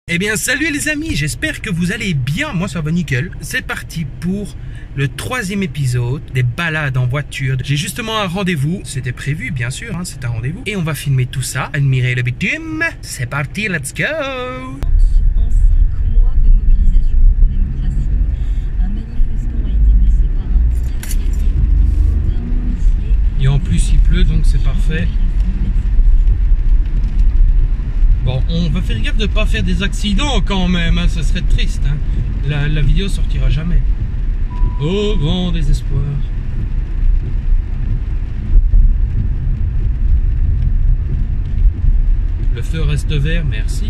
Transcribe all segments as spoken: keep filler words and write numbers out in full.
Eh bien salut les amis, j'espère que vous allez bien, moi ça va nickel. C'est parti pour le troisième épisode des balades en voiture. J'ai justement un rendez-vous, c'était prévu bien sûr, hein, c'est un rendez-vous. Et on va filmer tout ça, admirer le bitume. C'est parti, let's go. En cinq mois de mobilisation pour la démocratie, un manifestant a été blessé par un tir et d'un policier. Et en plus il pleut donc c'est parfait. Bon, on va faire gaffe de ne pas faire des accidents quand même, hein, ça serait triste. Hein. La, la vidéo sortira jamais. Au grand désespoir. Le feu reste vert, merci.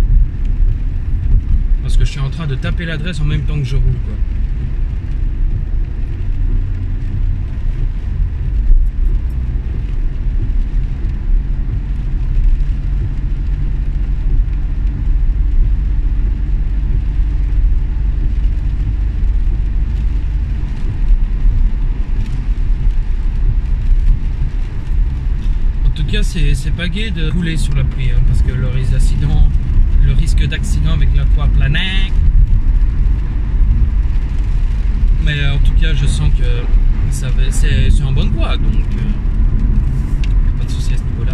Parce que je suis en train de taper l'adresse en même temps que je roule, quoi. C'est pas gai de rouler sur la pluie hein, parce que le risque d'accident, le risque d'accident avec l'aquaplaning. Mais en tout cas, je sens que c'est en bonne voie, donc euh, pas de souci à ce niveau-là.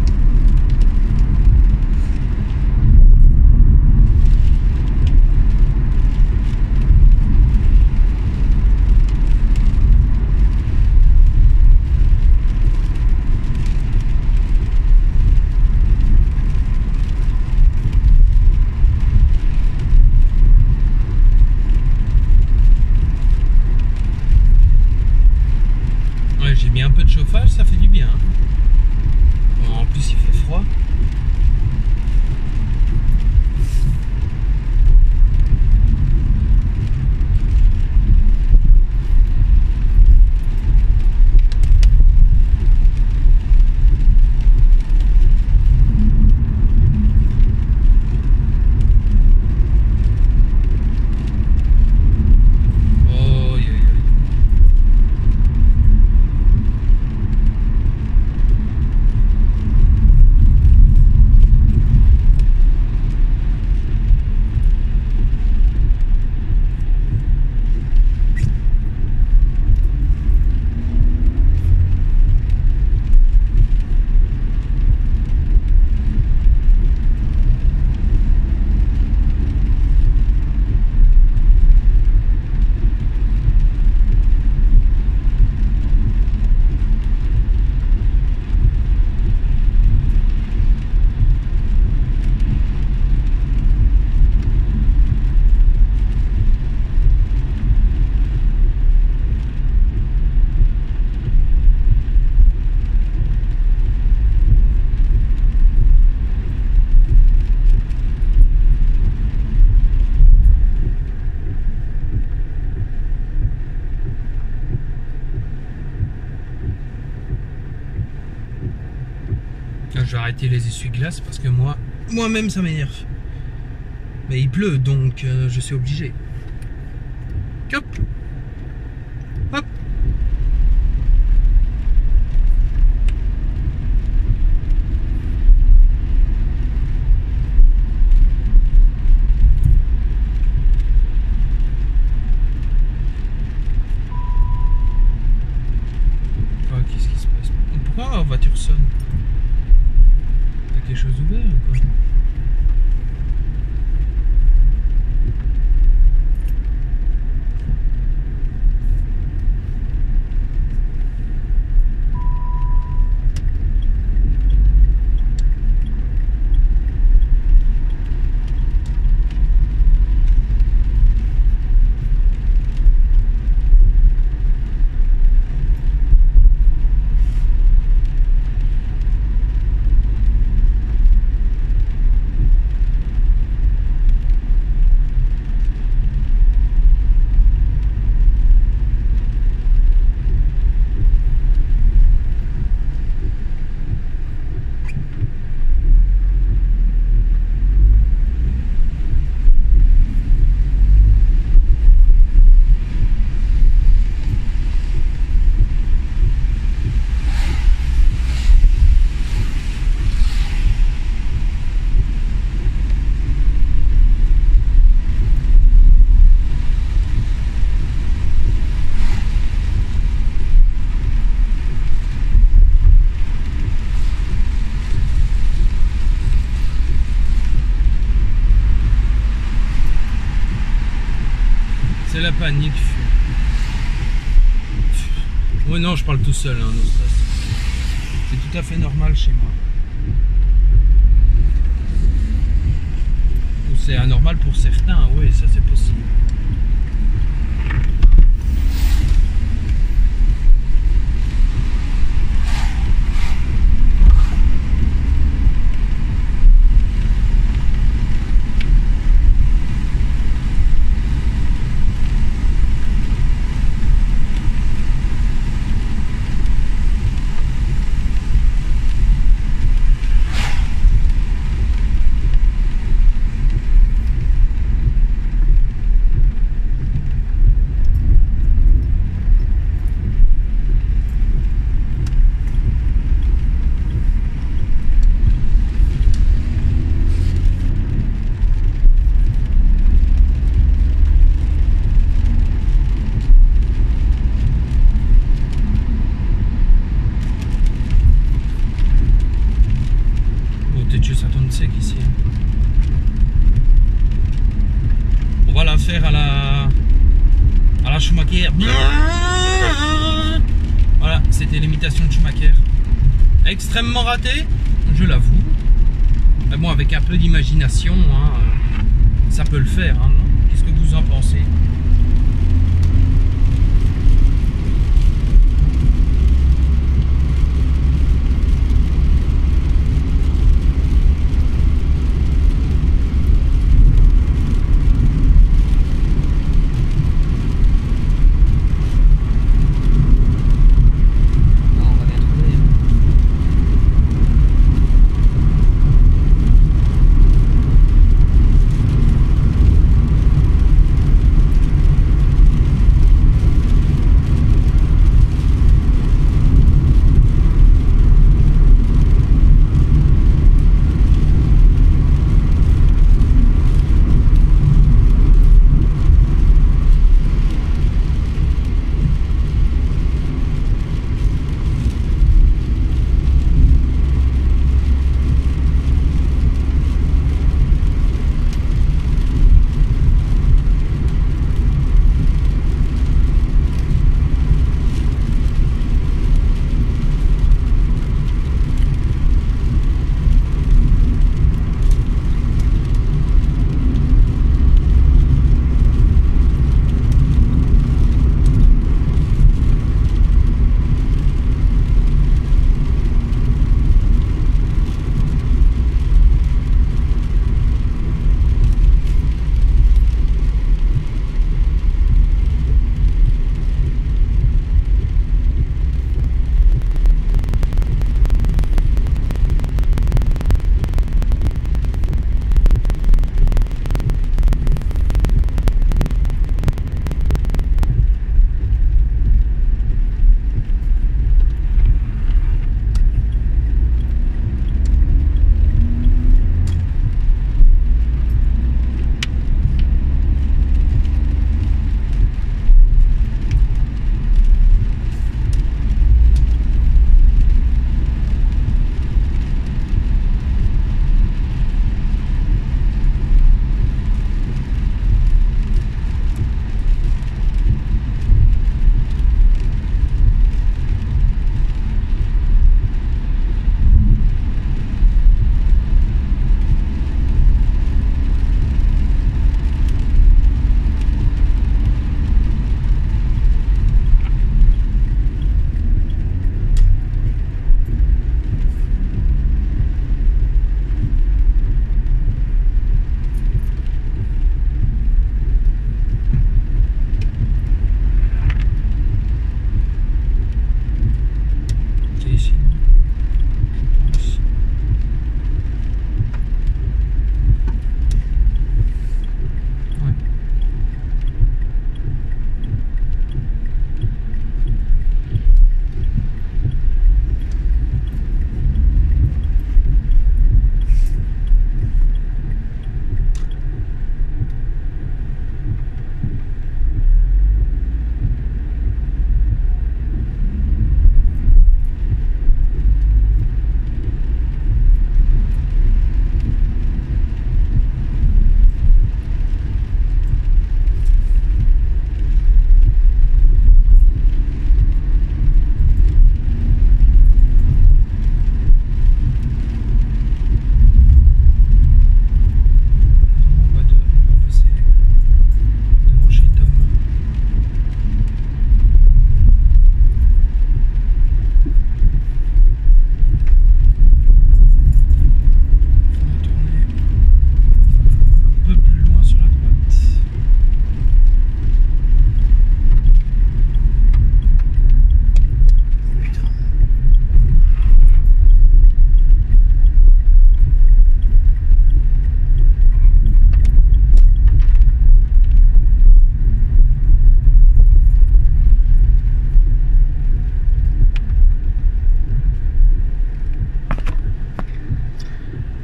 J'ai mis un peu de chauffage, ça fait du bien. Bon, en plus, il fait froid. Je vais arrêter les essuie-glaces parce que moi, moi-même ça m'énerve. Mais il pleut donc euh, je suis obligé. Hop. Hop. Oh, qu'est-ce qui se passe? Pourquoi la voiture sonne? Quelque chose ouvert ou quoi? C'est la panique. Oui, non, je parle tout seul, hein, no stress. C'est tout à fait normal chez moi. Ou c'est anormal pour certains, oui, ça c'est possible. Sec ici. On va la faire à la à la Schumacher. Voilà, c'était l'imitation de Schumacher. Extrêmement raté, je l'avoue. Mais bon, avec un peu d'imagination, hein, ça peut le faire, hein, non? Qu'est-ce que vous en pensez?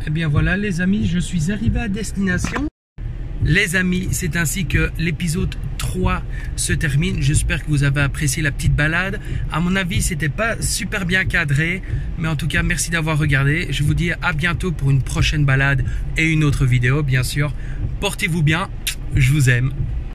Eh bien voilà les amis, je suis arrivé à destination. Les amis, c'est ainsi que l'épisode trois se termine. J'espère que vous avez apprécié la petite balade. À mon avis, c'était pas super bien cadré. Mais en tout cas, merci d'avoir regardé. Je vous dis à bientôt pour une prochaine balade et une autre vidéo, bien sûr. Portez-vous bien. Je vous aime.